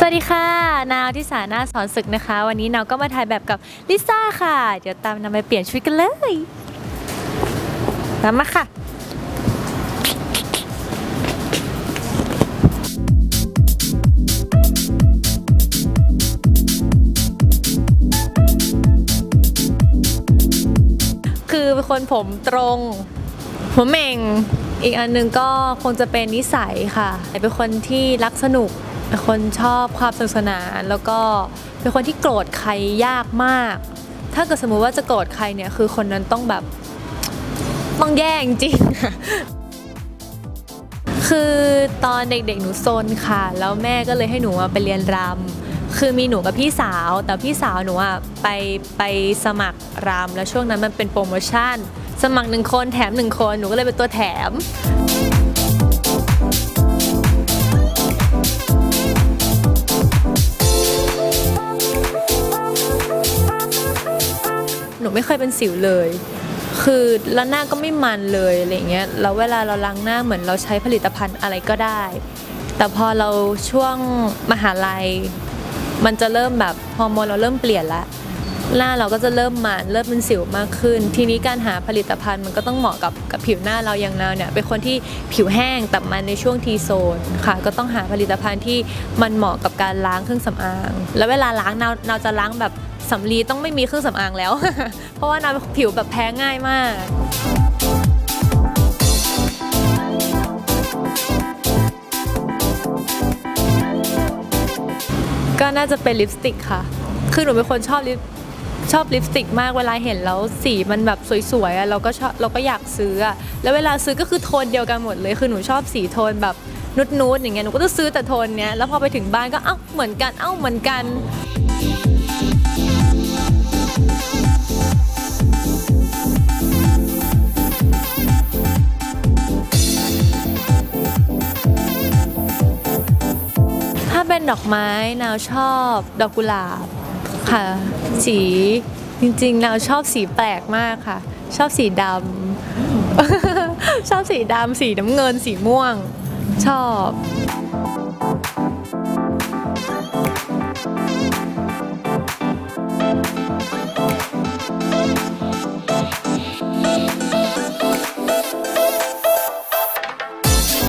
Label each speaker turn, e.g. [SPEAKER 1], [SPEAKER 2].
[SPEAKER 1] วัสดีค่ะนาวที่สานาสอนศึกนะคะวันนี้นาวก็มาถ่ายแบบกับลิซ่าค่ะเดี๋ยวตามนาวไปเปลี่ยนชุดกันเลยตามมาค่ะคือเป็นคนผมตรงหัวเม่งอีกอันนึงก็คงจะเป็นนิสัยค่ะเป็นคนที่รักสนุกเป็นคนชอบความสนุกสนานแล้วก็เป็นคนที่โกรธใครยากมากถ้าเกิดสมมุติว่าจะโกรธใครเนี่ยคือคนนั้นต้องแบบต้องแย่จริงคือตอนเด็กๆหนูซนค่ะแล้วแม่ก็เลยให้หนูไปเรียนรำคือมีหนูกับพี่สาวแต่พี่สาวหนูไปสมัครรำแล้วช่วงนั้นมันเป็นโปรโมชั่นสมัคร1 คนแถม1 คนหนูก็เลยเป็นตัวแถมหนูไม่เคยเป็นสิวเลยคือแล้วหน้าก็ไม่มันเลยอะไรเงี้ยแล้วเวลาเราล้างหน้าเหมือนเราใช้ผลิตภัณฑ์อะไรก็ได้แต่พอเราช่วงมหาลัยมันจะเริ่มแบบฮอร์โมนเราเริ่มเปลี่ยนละหน้าเราก็จะเริ่มมันเริ่มเป็นสิวมากขึ้นทีนี้การหาผลิตภัณฑ์มันก็ต้องเหมาะกับผิวหน้าเราอย่างนาวเนี่ยเป็นคนที่ผิวแห้งแต่มันในช่วงทีโซนค่ะก็ต้องหาผลิตภัณฑ์ที่มันเหมาะกับการล้างเครื่องสำอางแล้วเวลาล้างนาวจะล้างแบบสำลีต้องไม่มีเครื่องสำอางแล้ว เพราะว่านาวผิวแบบแพ้ง่ายมากก็น่าจะเป็นลิปสติกค่ะคือหนูเป็นคนชอบลิปสติกมากเวลาเห็นแล้วสีมันแบบสวยๆเราก็ชอบเราก็อยากซื้อแล้วเวลาซื้อก็คือโทนเดียวกันหมดเลยคือหนูชอบสีโทนแบบนูดๆอย่างเงี้ยหนูก็จะซื้อแต่โทนเนี้ยแล้วพอไปถึงบ้านก็เหมือนกันถ้าเป็นดอกไม้นาวชอบดอกกุหลาบค่ะสีจริงๆนาวชอบสีแปลกมากค่ะชอบสีดำ ชอบสีดำสีน้ำเงินสีม่วงชอบ